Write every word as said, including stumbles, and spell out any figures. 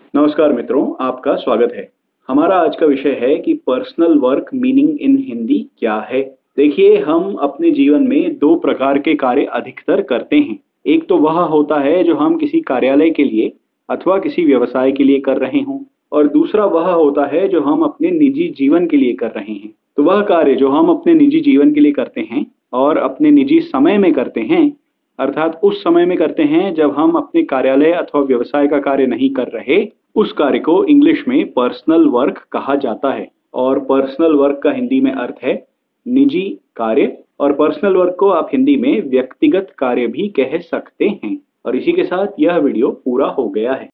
नमस्कार मित्रों, आपका स्वागत है। हमारा आज का विषय है कि personal work meaning in Hindi क्या है। देखिए, हम अपने जीवन में दो प्रकार के कार्य अधिकतर करते हैं। एक तो वह होता है जो हम किसी कार्यालय के लिए अथवा किसी व्यवसाय के लिए कर रहे हों, और दूसरा वह होता है जो हम अपने निजी जीवन के लिए कर रहे हैं। तो वह कार्य जो हम अपने निजी जीवन के लिए करते हैं और अपने निजी समय में करते हैं, अर्थात उस समय में करते हैं जब हम अपने कार्यालय अथवा व्यवसाय का कार्य नहीं कर रहे, उस कार्य को इंग्लिश में पर्सनल वर्क कहा जाता है। और पर्सनल वर्क का हिंदी में अर्थ है निजी कार्य, और पर्सनल वर्क को आप हिंदी में व्यक्तिगत कार्य भी कह सकते हैं। और इसी के साथ यह वीडियो पूरा हो गया है।